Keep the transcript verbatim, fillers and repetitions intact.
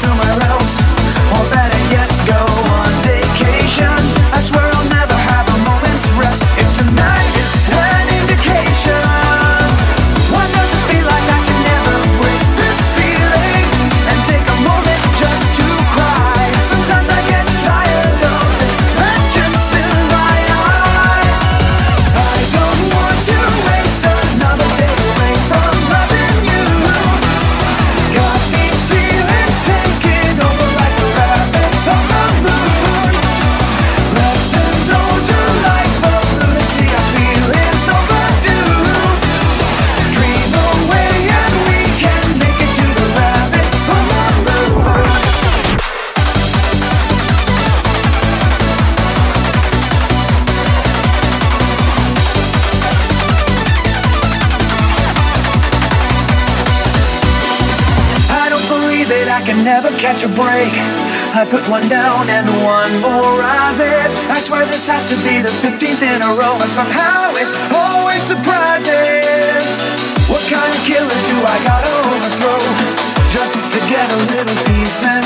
somewhere else, or better yet, go on vacation. I swear I'll never have a moment's rest if tonight is an indication. Why does it feel like I can never break this ceiling and take a moment just to cry? Sometimes I get tired of this vengeance in my eyes. I don't want to waste another day away from loving you. Got these feelings taking over like the rabbits on the moon. Let's indulge a life of lunacy, our feelings overdue. Dream away and we can make it to the rabbits on the moon. I don't believe that I can never catch a break. I put one down and one more rises. I swear this has to be the fifteenth in a row, and somehow it always surprises. What kind of killer do I gotta overthrow just to get a little peace and